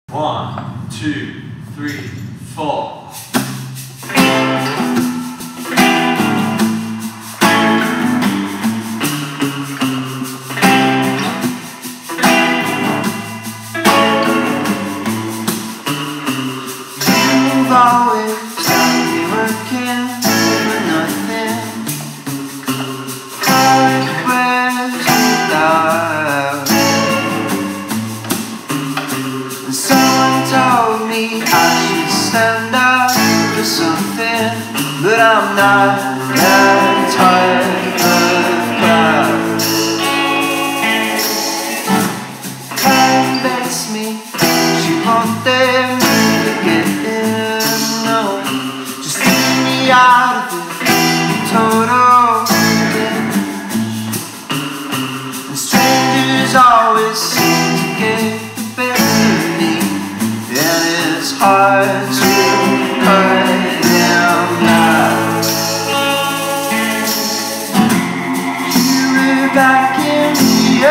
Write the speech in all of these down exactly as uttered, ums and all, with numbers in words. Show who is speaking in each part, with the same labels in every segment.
Speaker 1: One, two, three, four.
Speaker 2: You've always been working for nothing. Where's your love? And someone told me I should stand up for something, but I'm not that type of crowd. That beats me, she won't dare me to get in, no. Just leave me out of it, total bit. And strangers always seem to get the better of me, and it's hard to cut them out. You were back in the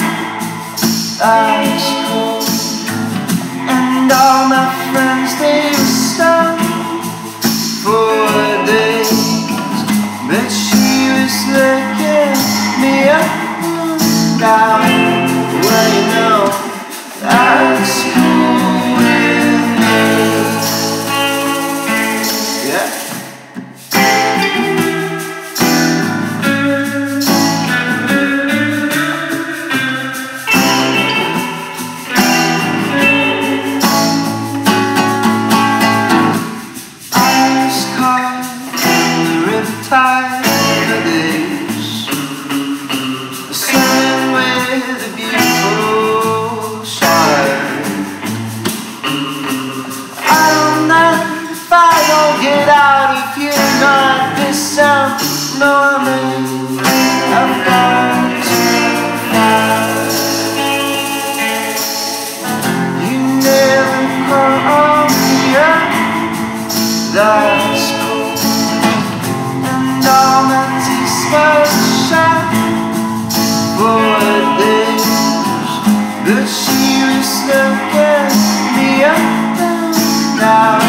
Speaker 2: ice cold, and all my friends, they were stuck for days. But she was looking me up and down. Well, you know, that's cool with me. Yeah. Tide of days, swimming with a beautiful shark. I don't know if I don't get out of here, not this time. No, I mean, I've gone too far. You never call me up, that's cool. All my teaspoons shot for days, but she was looking me up and down.